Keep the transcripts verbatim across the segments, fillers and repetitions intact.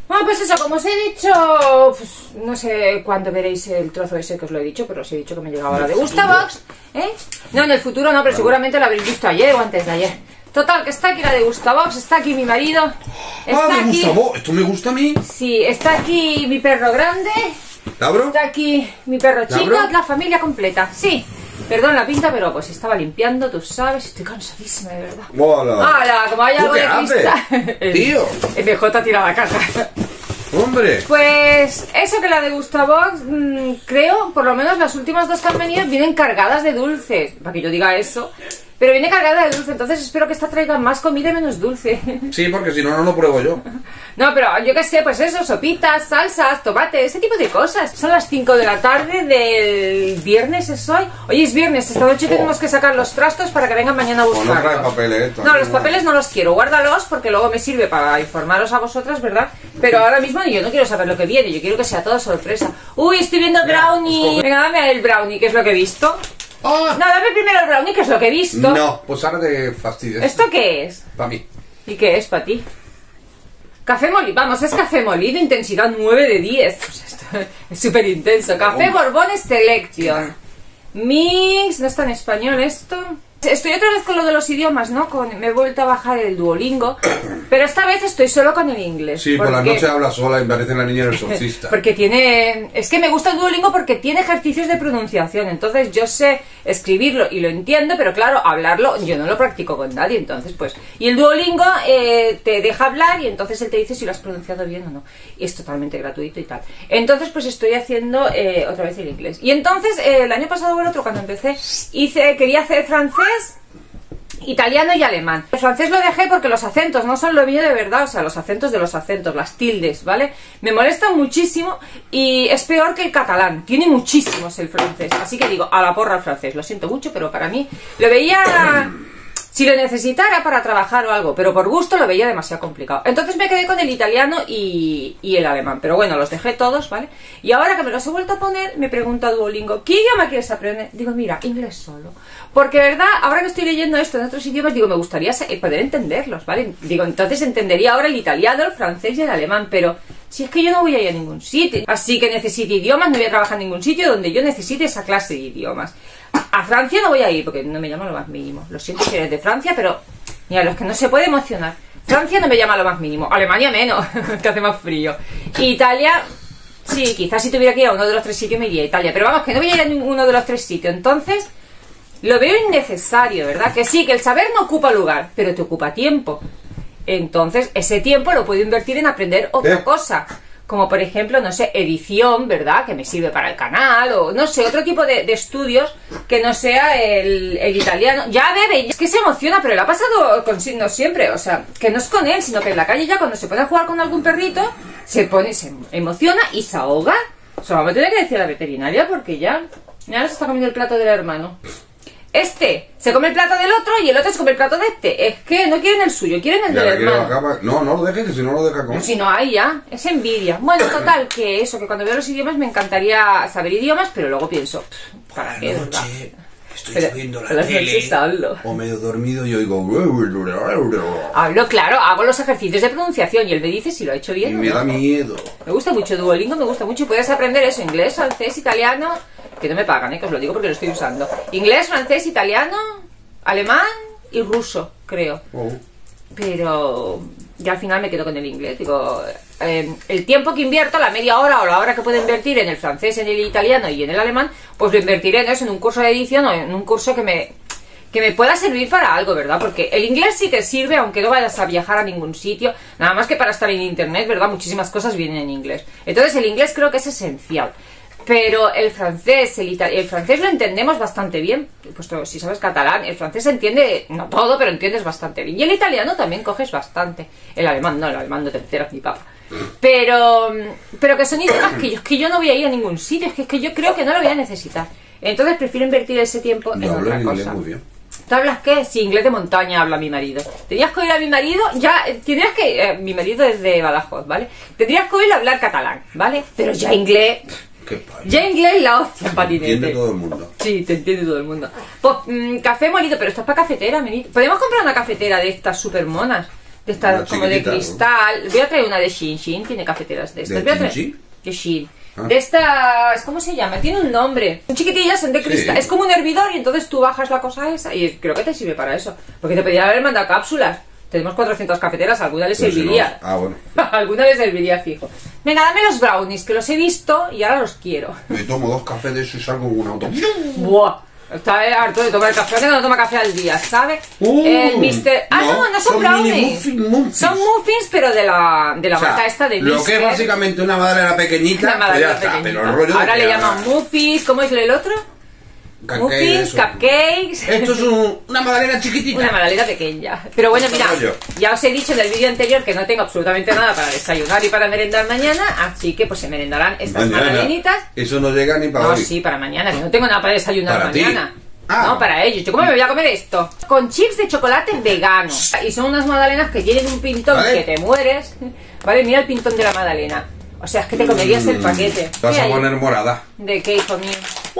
Bueno, pues eso, como os he dicho, pues, no sé cuándo veréis el trozo ese que os lo he dicho, pero os he dicho que me llegaba la de Gustavox, ¿eh? No, en el futuro no, pero seguramente la habréis visto ayer o antes de ayer. Total, que está aquí la de Gustavox, está aquí mi marido, está ah, de aquí... Gustavo, ¿esto me gusta a mí? Sí, está aquí mi perro grande, ¿Labro? está aquí mi perro chico, ¿Labro? la familia completa, sí. Perdón la pinta, pero pues estaba limpiando, tú sabes, estoy cansadísima, de verdad. ¡Hola! ¡Hala! Como hay ¿Tú algo qué de haces, cristal. tío? M J tira la caja. ¡Hombre! Pues eso, que la de Gustavox, mmm, creo, por lo menos las últimas dos que han venido vienen cargadas de dulces. Para que yo diga eso. Pero viene cargada de dulce, entonces espero que esta traiga más comida y menos dulce. Sí, porque si no, no lo pruebo yo. No, pero yo qué sé, pues eso, sopitas, salsas, tomate, ese tipo de cosas. Son las cinco de la tarde del viernes, ¿es hoy? Hoy es viernes, esta noche Oh. tenemos que sacar los trastos para que vengan mañana a Pues no trae buscarlos. papeles esto. No, los papeles no los quiero, guárdalos porque luego me sirve para informaros a vosotras, ¿verdad? Pero ahora mismo yo no quiero saber lo que viene, yo quiero que sea todo sorpresa. Uy, estoy viendo brownie. Venga, dame el brownie, que es lo que he visto. ¡Ah! No, dame primero el brownie, que es lo que he visto. No, pues ahora te fastidies. ¿Esto qué es? Para mí. ¿Y qué es para ti? Café molido, vamos, es café molido, intensidad nueve de diez. Pues esto es súper intenso. Café Borbones Selection. Mix, no está en español esto. Estoy otra vez con lo de los idiomas, ¿no? Con, me he vuelto a bajar el Duolingo, pero esta vez estoy solo con el inglés. Sí, por la porque- noche habla sola y parece la niña del exorcista. Porque tiene... Es que me gusta el Duolingo porque tiene ejercicios de pronunciación. Entonces yo sé escribirlo y lo entiendo, pero claro, hablarlo yo no lo practico con nadie. Entonces pues... Y el Duolingo eh, te deja hablar y entonces él te dice si lo has pronunciado bien o no. Y es totalmente gratuito y tal. Entonces pues estoy haciendo eh, otra vez el inglés. Y entonces eh, el año pasado o el otro cuando empecé hice quería hacer francés, italiano y alemán. El francés lo dejé porque los acentos no son lo mío de verdad, o sea, los acentos de los acentos, las tildes, ¿vale? Me molestan muchísimo y es peor que el catalán, tiene muchísimos el francés, así que digo, a la porra el francés, lo siento mucho, pero para mí lo veía... Si lo necesitara para trabajar o algo, pero por gusto lo veía demasiado complicado. Entonces me quedé con el italiano y, y el alemán. Pero bueno, los dejé todos, ¿vale? Y ahora que me los he vuelto a poner, me pregunta Duolingo, ¿qué idioma quieres aprender? Digo, mira, inglés solo. Porque, ¿verdad? Ahora que estoy leyendo esto en otros idiomas, digo, me gustaría poder entenderlos, ¿vale? Digo, entonces entendería ahora el italiano, el francés y el alemán, pero... Si es que yo no voy a ir a ningún sitio, así que necesito idiomas, no voy a trabajar en ningún sitio donde yo necesite esa clase de idiomas. A Francia no voy a ir porque no me llama lo más mínimo. Lo siento si eres de Francia, pero mira, los que no se puede emocionar. Francia no me llama lo más mínimo, Alemania menos, que hace más frío. Italia, sí, quizás si tuviera que ir a uno de los tres sitios me iría a Italia, pero vamos, que no voy a ir a ninguno de los tres sitios. Entonces, lo veo innecesario, ¿verdad? Que sí, que el saber no ocupa lugar, pero te ocupa tiempo. Entonces, ese tiempo lo puedo invertir en aprender otra ¿Eh? cosa. Como por ejemplo, no sé, edición, ¿verdad? Que me sirve para el canal, o no sé, otro tipo de, de estudios que no sea el, el italiano. Ya bebe, es que se emociona, pero le ha pasado con no siempre, o sea, que no es con él, sino que en la calle ya cuando se pone a jugar con algún perrito, se pone, se emociona y se ahoga. O sea, vamos a tener que decir a la veterinaria porque ya, ya se está comiendo el plato del hermano. Este se come el plato del otro y el otro se come el plato de este. Es que no quieren el suyo, quieren el Ya del la quiero hermano. acá pa- No, no lo dejes, que si no lo deja con... Si no hay ya, es envidia. Bueno, total, que eso, que cuando veo los idiomas me encantaría saber idiomas, pero luego pienso, pff, ¿para qué? ¿Verdad? Noche, estoy Pero- viendo la pero las tele noches hablo. o medio dormido y oigo... Hablo, claro, hago los ejercicios de pronunciación y él me dice si lo ha hecho Y bien o me no. da miedo. Me gusta mucho Duolingo, me gusta mucho. Y puedes aprender eso, inglés, francés, italiano, que no me pagan, ¿eh? Que os lo digo porque lo estoy usando. Inglés, francés, italiano, alemán y ruso, creo. Oh. Pero ya al final me quedo con el inglés. Digo, eh, el tiempo que invierto, la media hora o la hora que puedo invertir en el francés, en el italiano y en el alemán, pues lo invertiré en eso, en un curso de edición o en un curso que me, que me pueda servir para algo, ¿verdad? Porque el inglés sí que sirve, aunque no vayas a viajar a ningún sitio, nada más que para estar en internet, ¿verdad? Muchísimas cosas vienen en inglés. Entonces el inglés creo que es esencial. Pero el francés, el, ita- el francés lo entendemos bastante bien, puesto si sabes catalán, el francés se entiende, no todo, pero entiendes bastante bien. Y el italiano también coges bastante. El alemán no, el alemán no te enteras ni papa. Pero, pero que son idiomas que yo, que yo no voy a ir a ningún sitio, es que, es que yo creo que no lo voy a necesitar. Entonces prefiero invertir ese tiempo en Yo hablo otra en inglés cosa. muy bien. ¿Tú hablas qué? Sí, inglés de montaña habla mi marido. Tendrías que oír a mi marido, ya, eh, tendrías que, eh, mi marido es de Badajoz, ¿vale? Tendrías que oírlo hablar catalán, ¿vale? Pero ya inglés... Qué payo. Ya inglés la hostia en patinete. Entiende todo el mundo. Sí, te entiende todo el mundo. Pues mmm, café molido, pero esto es para cafetera, menito. Podemos comprar una cafetera de estas super monas. de esta Una como de chiquitita, cristal. Voy a traer una de Shin Shin, tiene cafeteras de estas. ¿De Voy a traer... Shin Shin? De Shin. Ah. De estas, ¿cómo se llama? Tiene un nombre. Son chiquitillas, son de Sí. cristal. Es como un hervidor y entonces tú bajas la cosa esa y creo que te sirve para eso. Porque te podría haber mandado cápsulas. Tenemos cuatrocientas cafeteras, alguna les Pero si serviría. no- Ah, bueno. Alguna les serviría fijo. Venga, dame los brownies, que los he visto y ahora los quiero. Me tomo dos cafés de eso y salgo con un auto. Buah. Está harto de tomar café, que no toma café al día, ¿sabe? Uh, el mister Ah, no, no, no, son, son brownies. mini muffin- muffins. Son muffins, pero de la, de la O sea, marca esta de lo que mister. es básicamente una magdalena pequeñita, Una pues magdalena ya está. pequeñita. Pero el rollo de Ahora que le haga llaman muffins. ¿Cómo es el otro? cupcake, Muffins, eso. cupcakes. Esto es un- una magdalena chiquitita. Una magdalena pequeña. Pero bueno, mira, Rollo. ya os he dicho en el vídeo anterior que no tengo absolutamente nada para desayunar y para merendar mañana, así que pues se merendarán estas Mañana. magdalenitas. Eso no llega ni para No, hoy. sí, para mañana, que no tengo nada para desayunar ¿Para ti? mañana. Ah. No, para ellos. ¿Yo cómo me voy a comer esto? Con chips de chocolate vegano. Y son unas magdalenas que tienen un pintón ¿Vale? que te mueres. Vale, mira el pintón de la magdalena. O sea, es que te comerías el paquete. Vas Mira a ahí. poner morada. ¿De qué, hijo mío?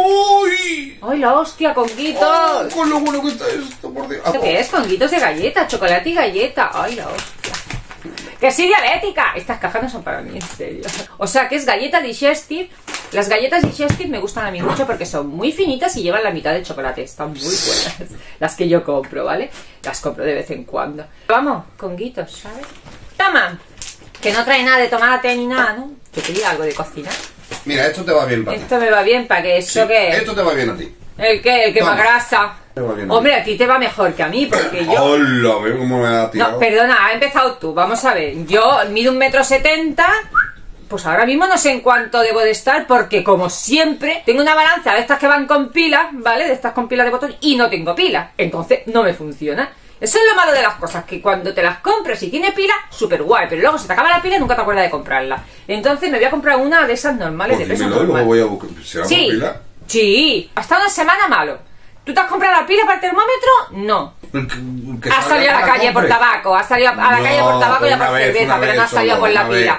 ¡Uy! ¡Ay, la hostia, conguitos! Oh, con lo bueno que está esto, por Dios. ¿Esto qué es? Conguitos de galleta, chocolate y galleta. ¡Ay, la hostia! ¡Que soy diabética! Estas cajas no son para mí, en serio. O sea, que es galleta digestive. Las galletas digestive me gustan a mí mucho porque son muy finitas y llevan la mitad del chocolate. Están muy buenas. Las que yo compro, ¿vale? Las compro de vez en cuando. Vamos, conguitos, ¿sabes? Toma. Que no trae nada de tomate ni nada, ¿no? Que te diga algo de cocinar. Mira, esto te va bien para ti. Esto me va bien para que eso Sí, que... esto te va bien a ti. ¿El qué? El que Toma. más grasa. Te va bien. Hombre, a ti te va mejor que a mí porque yo... Hola, veo cómo me ha tirado. No, perdona, ha empezado tú. Vamos a ver. Yo mido un metro setenta. Pues ahora mismo no sé en cuánto debo de estar porque, como siempre, tengo una balanza de estas que van con pilas, ¿vale? De estas con pilas de botón y no tengo pila. Entonces no me funciona. Eso es lo malo de las cosas, que cuando te las compras y tiene pila, súper guay, pero luego se te acaba la pila y nunca te acuerdas de comprarla. Entonces me voy a comprar una de esas normales, Pues de peso dímelo y luego normal. voy a buscar. ¿Será Sí, por pila? sí. Hasta una semana malo. ¿Tú te has comprado la pila para el termómetro? No. El que- el que Has salga salido a la que calle por compre. tabaco, has salido a la No, calle por tabaco y a una por vez, cerveza, una pero no vez has salido solo, por la una vez. pila.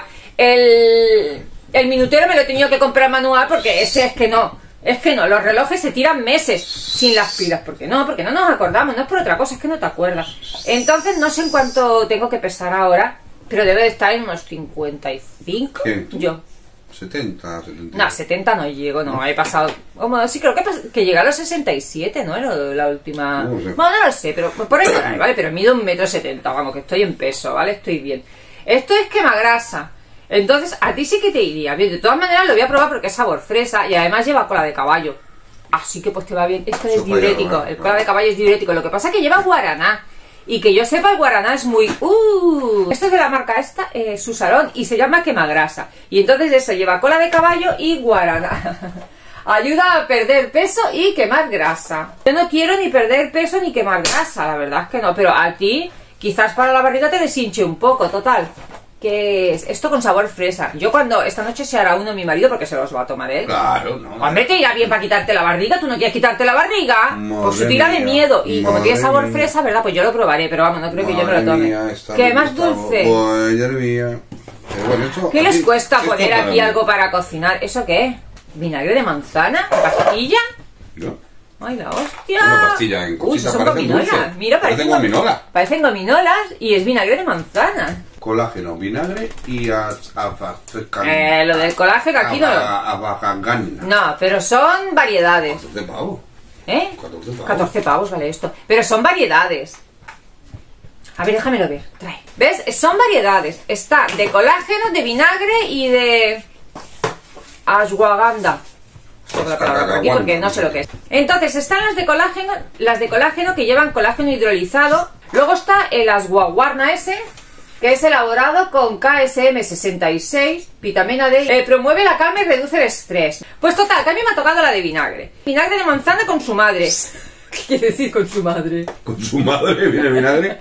El, el minutero me lo he tenido que comprar manual porque ese es que no. Es que no, los relojes se tiran meses sin las pilas. ¿Por qué no? Porque no nos acordamos, no es por otra cosa, es que no te acuerdas. Entonces no sé en cuánto tengo que pesar ahora, pero debe de estar en unos cincuenta y cinco. ¿Quién, tú? Yo. setenta, setenta. No, setenta no llego, no, he pasado... Como, sí, creo que, pas- que llegué a los sesenta y siete, ¿no? Era la última... No sé. Bueno, no lo sé, pero por ahí, por ahí, ¿vale? Pero mido un metro setenta, vamos, que estoy en peso, ¿vale? Estoy bien. Esto es quemagrasa. Entonces, a ti sí que te iría bien. De todas maneras, lo voy a probar porque es sabor fresa y además lleva cola de caballo. Así que pues te va bien. Esto es Eso puede diurético. llevar, El ¿no? cola de caballo es diurético. Lo que pasa es que lleva guaraná. Y que yo sepa, el guaraná es muy... ¡Uh! Esto es de la marca esta, eh, Susalón, y se llama quemagrasa. Y entonces eso lleva cola de caballo y guaraná. Ayuda a perder peso y quemar grasa. Yo no quiero ni perder peso ni quemar grasa, la verdad es que no. Pero a ti, quizás para la barriga te deshinche un poco, total. Que es esto con sabor fresa. Yo cuando esta noche se hará uno mi marido porque se los va a tomar él. Claro, no. Hombre, te irá bien para quitarte la barriga. ¿Tú no quieres quitarte la barriga? Madre Pues su tira de mía, miedo. Y como tiene madre sabor mía. fresa, ¿verdad? Pues yo lo probaré. Pero vamos, no creo que yo me lo Madre tome. mía, está ¿Qué bien, más está dulce? Madre mía. Pero bueno, esto- ¿Qué les aquí- cuesta esto poner para aquí mí. algo para cocinar? ¿Eso qué es? ¿Vinagre de manzana? ¿Pastilla? ¿No? ¡Ay, la hostia! Una pastilla en Uy, cositas, son parecen gominolas. dulces. Mira, Parecen parecen, gominolas. Parecen gominolas y es vinagre de manzana. Colágeno, vinagre y azafrán. Eh, lo del colágeno aquí no lo... Abajangana. No, pero son variedades. De pavo. ¿Eh? catorce pavos. catorce pavos vale esto. Pero son variedades. A ver, déjamelo ver. Trae. ¿Ves? Son variedades. Está de colágeno, de vinagre y de... ashwagandha. Tengo la palabra por aquí porque no sé lo que es. Entonces están las de colágeno, las de colágeno que llevan colágeno hidrolizado. Luego está el ashwagandha ese, que es elaborado con K S M sesenta y seis, vitamina D, eh, promueve la calma y reduce el estrés. Pues total, que a mí me ha tocado la de vinagre. Vinagre de manzana con su madre. ¿Qué quiere decir con su madre? Con su madre viene vinagre.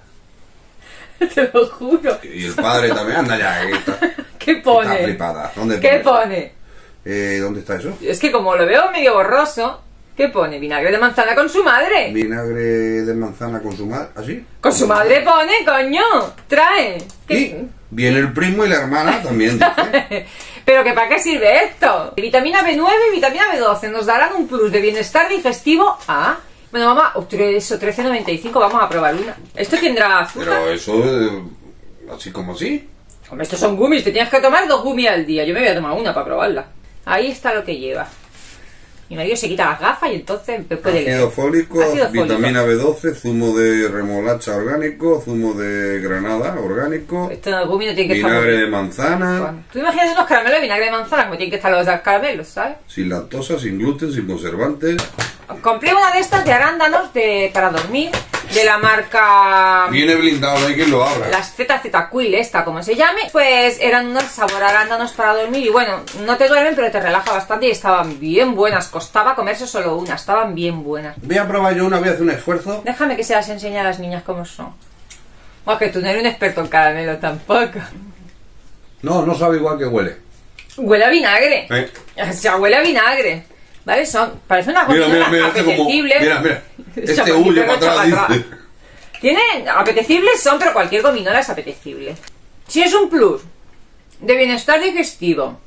Te lo juro. Y el padre también anda ya. que Está, ¿Qué está pone? flipada. ¿Dónde ¿Qué pone? pone? Eh, ¿Dónde está eso? Es que como lo veo medio borroso, ¿qué pone? Vinagre de manzana con su madre. Vinagre de manzana con su madre. ¿Así? Con su madre pone, coño. Trae. ¿Qué- Y viene el primo y la hermana también. dice. ¿Pero que para qué sirve esto? Vitamina B nueve y vitamina B doce nos darán un plus de bienestar digestivo. Ah, Bueno, mamá, eso, trece noventa y cinco, vamos a probar una. ¿Esto tendrá azúcar? Pero eso, eh, así como así. Hombre, estos son gummies, te tienes que tomar dos gummies al día. Yo me voy a tomar una para probarla. Ahí está lo que lleva. Mi marido se quita las gafas y entonces puede leer. Ácido fólico, Ácido fólico. vitamina B doce, zumo de remolacha orgánico, zumo de granada orgánico, Esto no, el gummy no tiene que estar vinagre muy de manzana, bien. Tú imaginas unos caramelos de vinagre de manzana, como tienen que estar los caramelos, ¿sabes? sin lactosa, sin gluten, sin conservantes. Compré una de estas de arándanos de, para dormir, de la marca... Viene blindado, no hay quien lo abra. Las Z Z Quill, esta como se llame, pues eran unos sabor a arándanos para dormir y bueno, no te duermen pero te relaja bastante y estaban bien buenas, costaba comerse solo una, estaban bien buenas. Voy a probar yo una, voy a hacer un esfuerzo. Déjame que se las enseñe a las niñas cómo son. O que tú no eres un experto en caramelo tampoco. No, no sabe igual que huele. Huele a vinagre. ¿Eh? O sea, huele a vinagre. ¿Vale? Son, parecen unas Mira, mira, gominolas mira, este como... apetecibles. Mira, mira. Este Chapa, huye perro para atrás, chapa dice. Tienen, apetecibles son, pero cualquier gominola es apetecible. Si es un plus de bienestar digestivo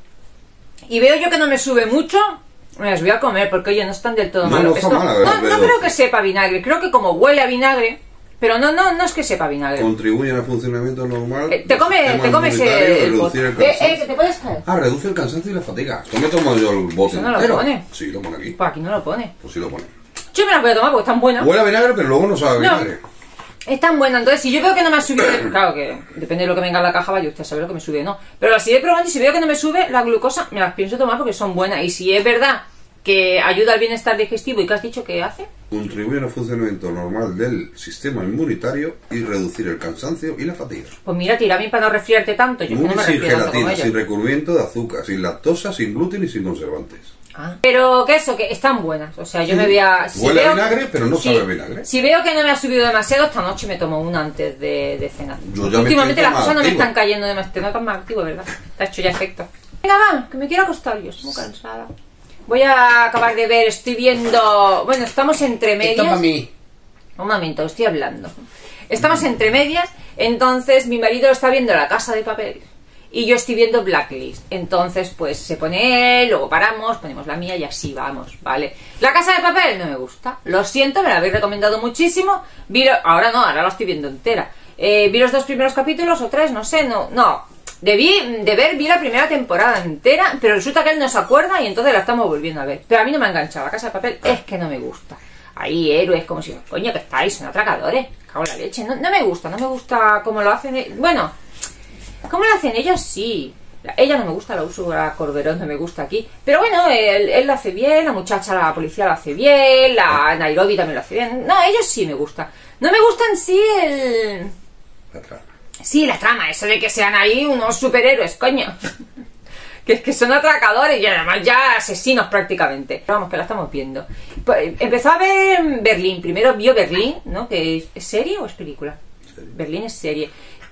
y veo yo que no me sube mucho, me las voy a comer porque oye, no están del todo No, malos. no está Esto- mala, no, ¿verdad? no Pero- creo que sepa a vinagre, creo que como huele a vinagre, pero no, no, no es que sepa a vinagre. Contribuyen al funcionamiento normal. Eh, te come, del sistema te comes inmunitario, el, el reducir el bote. Eh, eh, cansancio. que te puedes caer. Ah, reduce el cansancio y la fatiga. Esto me tomo yo el bote Eso no lo entero. pone. Sí, lo pone aquí. Pues aquí no lo pone. Pues sí lo pone. Yo me las voy a tomar porque están buenas. Huele a vinagre, pero luego no sabe a No. vinagre. Están buenas, entonces si yo veo que no me ha subido, claro que depende de lo que venga en la caja, vaya usted a saber lo que me sube o no. Pero las iré probando y si veo que no me sube la glucosa, me las pienso tomar porque son buenas. Y si es verdad que ayuda al bienestar digestivo y que has dicho que hace, Contribuyen al funcionamiento normal del sistema inmunitario y reducir el cansancio y la fatiga. pues mira, tira bien para no resfriarte tanto. Yo es que no Muy me sin resfrío tanto como gelatina, ellos. sin recubrimiento de azúcar, sin lactosa, sin gluten y sin conservantes. Ah. Pero que eso, que están buenas. O sea, yo me voy a... si Huele a veo- vinagre, pero no si- sabe a vinagre. Si veo que no me ha subido demasiado, esta noche me tomo una antes de, de cenar. Yo ya me Últimamente siento las más cosas no me activo. están cayendo demasiado. Te notas más activo, ¿verdad? Te ha hecho ya efecto. Venga, va, que me quiero acostar. Yo estoy muy cansada. Voy a acabar de ver, estoy viendo... Bueno, estamos entre medias. mí. Un momento, estoy hablando. Estamos entre medias, entonces mi marido está viendo La Casa de Papel y yo estoy viendo Blacklist. Entonces, pues se pone él, luego paramos, ponemos la mía y así vamos, ¿vale? La Casa de Papel no me gusta, lo siento, me la habéis recomendado muchísimo. Vi lo- Ahora no, ahora la estoy viendo entera. Eh, vi los dos primeros capítulos o tres, no sé, no, no. Debí de ver, vi la primera temporada entera, pero resulta que él no se acuerda y entonces la estamos volviendo a ver. Pero a mí no me ha enganchado, La Casa de Papel es que no me gusta. Ahí héroes como si, coño, que estáis, son atracadores, cago en la leche. No, no me gusta, no me gusta cómo lo hacen. e- Bueno, cómo lo hacen ellos, sí. La- Ella no me gusta, la Úrsula Corberón no me gusta aquí. Pero bueno, él, él lo hace bien, la muchacha, la policía lo hace bien, la Nairobi también lo hace bien. No, ellos sí me gusta. No me gusta en sí el... La trama. Sí, la trama, eso de que sean ahí unos superhéroes, coño. Que es que son atracadores y además ya asesinos prácticamente. Vamos, que la estamos viendo. Pues, empezó a ver Berlín. Primero vio Berlín, ¿no? Que es, ¿es serie o es película? Serie. Berlín es serie.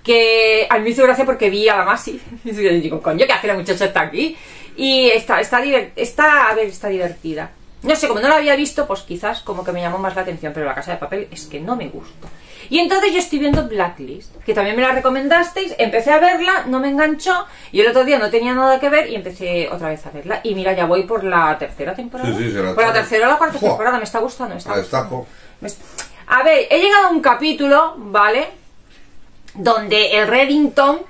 Que a mí me hizo gracia porque vi a la Masi. Y digo, coño, ¿qué hace la muchacha está aquí? Y está, está, diver- está, a ver, está divertida. No sé, como no la había visto, pues quizás como que me llamó más la atención, pero La Casa de Papel es que no me gusta. Y entonces yo estoy viendo Blacklist, que también me la recomendasteis, empecé a verla, no me enganchó, y el otro día no tenía nada que ver y empecé otra vez a verla. Y mira, ya voy por la tercera temporada. Sí, sí, será por la tarde. tercera o la cuarta ¡Fua! temporada, me está gustando, me está A gustando. destajo. Me est- A ver, he llegado a un capítulo, ¿vale? Donde el Reddington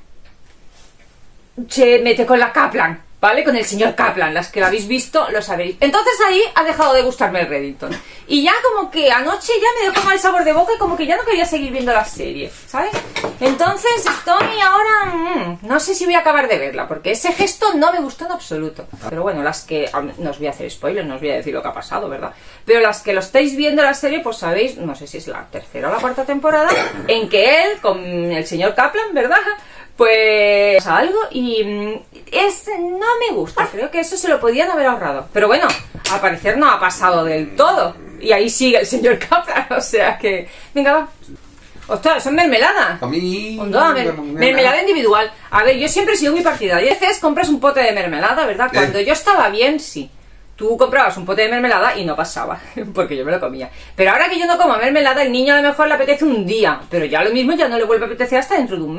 se mete con la Kaplan, ¿vale? Con el señor Kaplan, las que lo habéis visto lo sabéis. Entonces ahí ha dejado de gustarme el Reddington. Y ya como que anoche ya me dejó mal sabor de boca y como que ya no quería seguir viendo la serie, ¿sabes? Entonces estoy ahora... mmm, no sé si voy a acabar de verla, porque ese gesto no me gustó en absoluto. Pero bueno, las que... No os voy a hacer spoilers, no os voy a decir lo que ha pasado, ¿verdad? Pero las que lo estáis viendo la serie, pues sabéis, no sé si es la tercera o la cuarta temporada, en que él, con el señor Kaplan, ¿verdad?, pues pasa algo y mm, es, no me gusta, creo que eso se lo podían haber ahorrado. Pero bueno, al parecer no ha pasado del todo. Y ahí sigue el señor Kaplan, o sea que... Venga, va. Ostras, son mermeladas. A mí... Onda, mer- mermelada individual. A ver, yo siempre he sido muy partidaria. A veces compras un pote de mermelada, ¿verdad? Cuando Eh. yo estaba bien, sí. Tú comprabas un pote de mermelada y no pasaba, porque yo me lo comía. Pero ahora que yo no como mermelada, el niño a lo mejor le apetece un día, pero ya lo mismo ya no le vuelve a apetecer hasta dentro de un mes.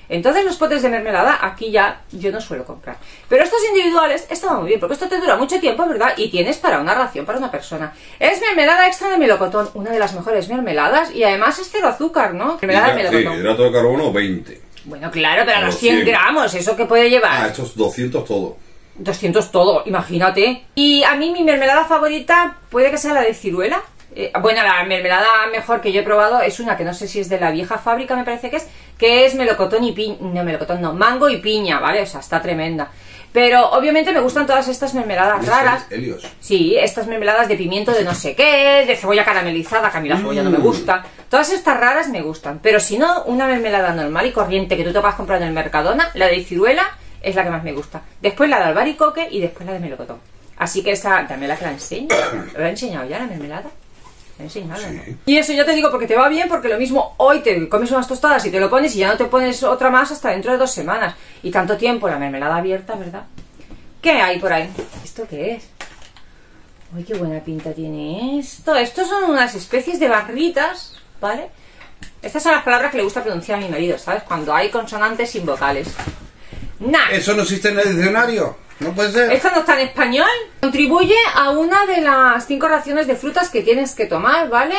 Entonces los potes de mermelada aquí ya yo no suelo comprar. Pero estos individuales estaban muy bien, porque esto te dura mucho tiempo, ¿verdad? Y tienes para una ración para una persona. Es mermelada extra de melocotón, una de las mejores mermeladas, y además es cero azúcar, ¿no? Mermelada de melocotón. Sí, hidrato de carbono veinte. Bueno, claro, pero a los cien cien gramos, ¿eso qué puede llevar? Ah, estos doscientos todo. doscientos todo, imagínate. Y a mí mi mermelada favorita puede que sea la de ciruela. Eh, bueno, la mermelada mejor que yo he probado es una que no sé si es de la vieja fábrica, me parece que es, que es melocotón y piña, no melocotón, no, mango y piña, ¿vale? O sea, está tremenda. Pero obviamente me gustan todas estas mermeladas raras. Helios. Sí, estas mermeladas de pimiento de no sé qué, de cebolla caramelizada, que a mí la cebolla mm. no me gusta. Todas estas raras me gustan, pero si no, una mermelada normal y corriente que tú te vas a comprar en el Mercadona, la de ciruela es la que más me gusta. Después la de albaricoque y después la de melocotón. Así que esta, también la que la enseño. ¿Lo he enseñado ya la mermelada? Enseñado, sí. ¿No? Y eso yo te digo porque te va bien, porque lo mismo hoy te comes unas tostadas y te lo pones y ya no te pones otra más hasta dentro de dos semanas. Y tanto tiempo la mermelada abierta, ¿verdad? ¿Qué hay por ahí? ¿Esto qué es? Uy, qué buena pinta tiene esto. Estos son unas especies de barritas, ¿vale? Estas son las palabras que le gusta pronunciar a mi marido, ¿sabes? Cuando hay consonantes sin vocales. Nah. ¿Eso no existe en el diccionario? No puede ser. Esto no está en español. Contribuye a una de las cinco raciones de frutas que tienes que tomar, ¿vale?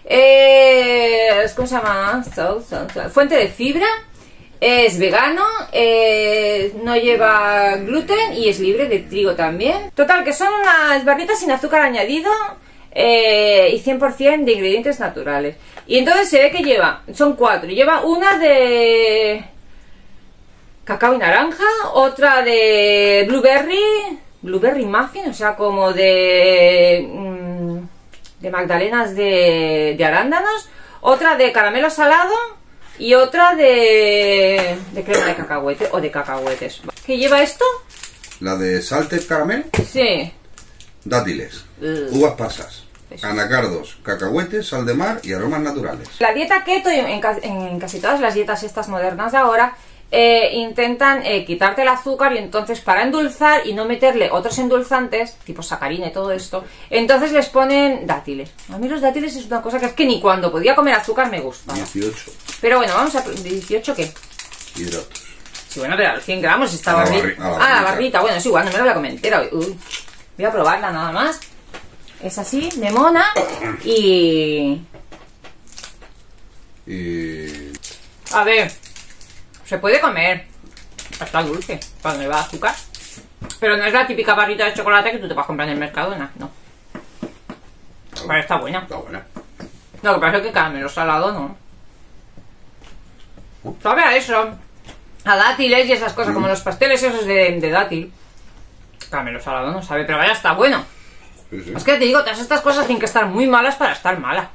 Eh, ¿Cómo se llama? Fuente de fibra. Es vegano. Eh, no lleva gluten y es libre de trigo también. Total, que son unas barritas sin azúcar añadido. Eh, y cien por cien de ingredientes naturales. Y entonces se ve que lleva, son cuatro. Lleva una de cacao y naranja, otra de blueberry, blueberry muffin, o sea, como de mmm, de magdalenas de, de arándanos, otra de caramelo salado y otra de, de crema de cacahuete o de cacahuetes. ¿Qué lleva esto? La de salted caramel. Sí. Dátiles, uh. uvas pasas, eso. Anacardos, cacahuetes, sal de mar y aromas naturales. La dieta keto, en, en casi todas las dietas estas modernas de ahora, Eh, intentan eh, quitarte el azúcar y entonces para endulzar y no meterle otros endulzantes, tipo sacarina y todo esto, entonces les ponen dátiles. A mí los dátiles es una cosa que es que ni cuando podía comer azúcar me gusta. dieciocho. Pero bueno, vamos a... ¿dieciocho qué? Hidratos. Sí, bueno, pero a los cien gramos esta a barrita. La barri a la ah, la barrita, bueno, es igual, no me la voy a comer entera. Uy, voy a probarla nada más. Es así, de mona y... Y... A ver... Se puede comer. Está dulce, cuando le va azúcar. Pero no es la típica barrita de chocolate que tú te vas a comprar en el Mercadona, no. Pero está buena. Está buena. Lo que pasa es que caramelo salado no. Sabe a eso. A dátiles y esas cosas, mm. como los pasteles esos de, de dátil. Caramelo salado no sabe, pero vaya, está bueno. Sí, sí. Es que te digo, todas estas cosas tienen que estar muy malas para estar malas.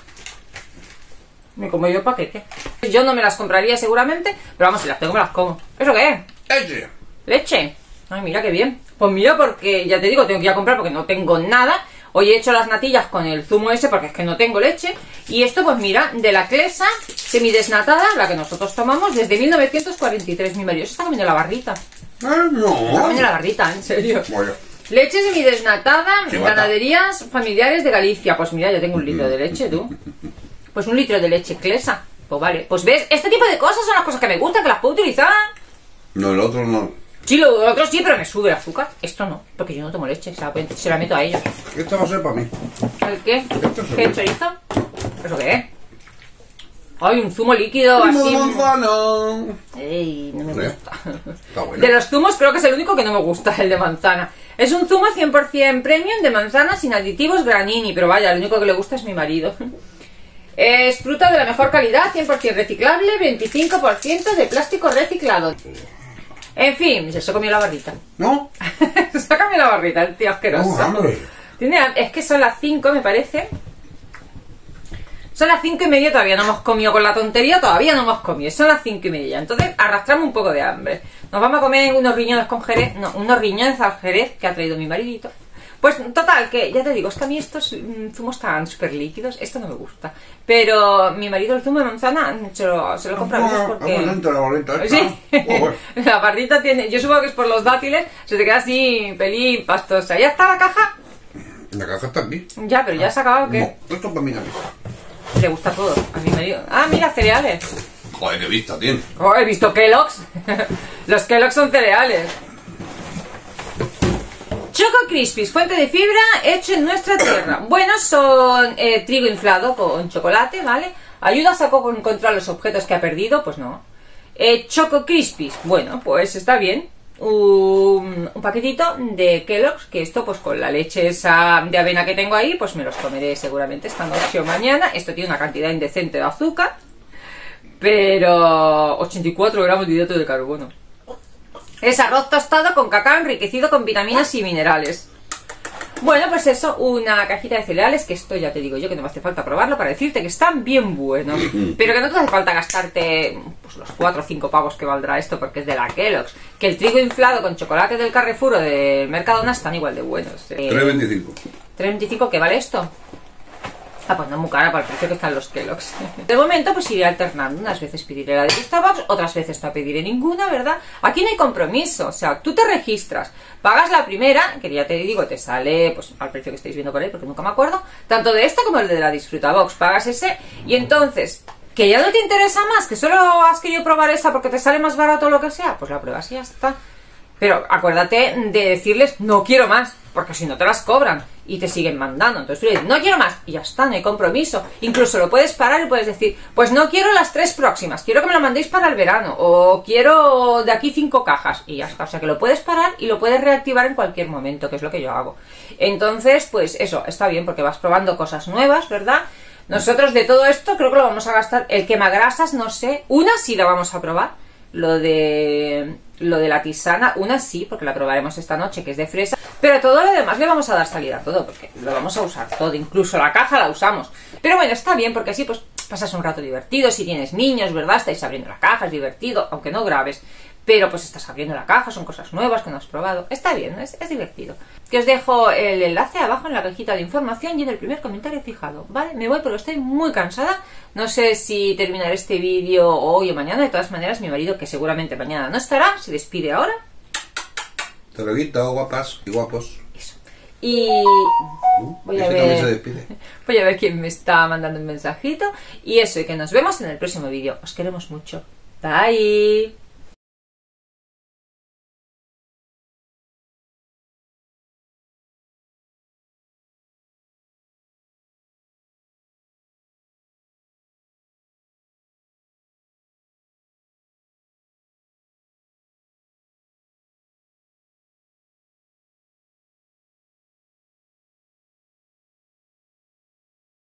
Me como yo paquete. Yo no me las compraría seguramente, pero vamos, si las tengo me las como. ¿Eso qué es? Leche. ¿Leche? Ay, mira qué bien. Pues mira, porque ya te digo, tengo que ir a comprar porque no tengo nada. Hoy he hecho las natillas con el zumo ese porque es que no tengo leche. Y esto, pues mira, de la Clesa semidesnatada, la que nosotros tomamos desde mil novecientos cuarenta y tres. Mi marido se está comiendo la barrita. Ah, no. Está comiendo la barrita, en serio. Bueno. Leche semidesnatada, ganaderías familiares de Galicia. Pues mira, yo tengo un litro de leche, tú. Pues un litro de leche Clesa. Pues vale. Pues ves, este tipo de cosas son las cosas que me gustan, que las puedo utilizar. No, el otro no. Sí, lo otro sí, pero me sube el azúcar. Esto no, porque yo no tomo leche, se la, se la meto a ellos. Esto va a ser para mí. ¿El qué? Esto ¿Qué chorizo? ¿Eso qué es? Ay, un zumo líquido así. Manzana. Ey, no me gusta. Está bueno. De los zumos creo que es el único que no me gusta, el de manzana. Es un zumo cien por cien premium de manzana sin aditivos Granini, pero vaya, el único que le gusta es mi marido. Es fruta de la mejor calidad, cien por cien reciclable, veinticinco por ciento de plástico reciclado. En fin, se comió la barrita. ¿No? Se ha comido la barrita, el tío asqueroso. No, hambre. Tiene, es que son las cinco, me parece. Son las cinco y media, todavía no hemos comido con la tontería, todavía no hemos comido, son las cinco y media. Entonces arrastramos un poco de hambre. Nos vamos a comer unos riñones con jerez, no, unos riñones al jerez que ha traído mi maridito. Pues total, que ya te digo, es que a mí estos mm, zumos tan súper líquidos, esto no me gusta. Pero mi marido el zumo de manzana se lo, se lo compra a veces porque... La barrita, la barrita, sí, oh, bueno. La barrita tiene... Yo supongo que es por los dátiles, se te queda así pelín pastosa. ¿Ya está la caja? La caja está aquí. Ya, pero ya se ha acabado, ¿qué? No, esto es para mí también. Le gusta todo a mi marido. Ah, mira, cereales. Joder, qué vista tiene. Oh, he visto Kellogg's. Los Kellogg's son cereales. Choco Crispies, fuente de fibra hecho en nuestra tierra. Bueno, son eh, trigo inflado con chocolate, ¿vale? ¿Ayuda a Saco a encontrar los objetos que ha perdido? Pues no. Eh, Choco Crispies, bueno, pues está bien. Un, un paquetito de Kellogg's, que esto pues con la leche esa de avena que tengo ahí, pues me los comeré seguramente esta noche o mañana. Esto tiene una cantidad indecente de azúcar, pero ochenta y cuatro gramos de hidrato de carbono. Es arroz tostado con cacao enriquecido con vitaminas y minerales. Bueno, pues eso, una cajita de cereales, que esto ya te digo yo que no me hace falta probarlo para decirte que están bien buenos, pero que no te hace falta gastarte pues, los cuatro o cinco pavos que valdrá esto porque es de la Kellogg's, que el trigo inflado con chocolate del Carrefour o del Mercadona están igual de buenos. Eh, tres veinticinco. ¿tres veinticinco qué vale esto? Ah, pues no muy cara para el precio que están los Kellogg's. De momento pues iré alternando. Unas veces pediré la de Starbucks, otras veces no pediré ninguna, ¿verdad? Aquí no hay compromiso. O sea, tú te registras, pagas la primera, que ya te digo, te sale pues al precio que estáis viendo por ahí, porque nunca me acuerdo, tanto de esta como el de la Disfruta Box. Pagas ese y entonces, que ya no te interesa más, que solo has querido probar esa porque te sale más barato o lo que sea, pues la pruebas y ya está. Pero acuérdate de decirles, no quiero más, porque si no te las cobran y te siguen mandando. Entonces tú le dices, no quiero más, y ya está, no hay compromiso. Incluso lo puedes parar y puedes decir, pues no quiero las tres próximas, quiero que me lo mandéis para el verano, o quiero de aquí cinco cajas, y ya está. O sea que lo puedes parar y lo puedes reactivar en cualquier momento, que es lo que yo hago. Entonces, pues eso, está bien, porque vas probando cosas nuevas, ¿verdad? Nosotros de todo esto creo que lo vamos a gastar, el quemagrasas, no sé, una sí la vamos a probar. Lo de lo de la tisana, una sí, porque la probaremos esta noche, que es de fresa, pero todo lo demás le vamos a dar salida a todo, porque lo vamos a usar todo, incluso la caja la usamos. Pero bueno, está bien, porque así pues pasas un rato divertido, si tienes niños, ¿verdad? Estáis abriendo la caja, es divertido, aunque no grabes, pero pues estás abriendo la caja, son cosas nuevas que no has probado, está bien, es, es divertido. Que os dejo el enlace abajo en la cajita de información y en el primer comentario fijado, ¿vale? Me voy porque estoy muy cansada, no sé si terminaré este vídeo hoy o mañana. De todas maneras, mi marido, que seguramente mañana no estará, se despide ahora. Te lo quito, guapas y guapos. Eso. Y voy a Ese también se ver despide. voy a ver quién me está mandando un mensajito. Y eso, y que nos vemos en el próximo vídeo. Os queremos mucho. Bye.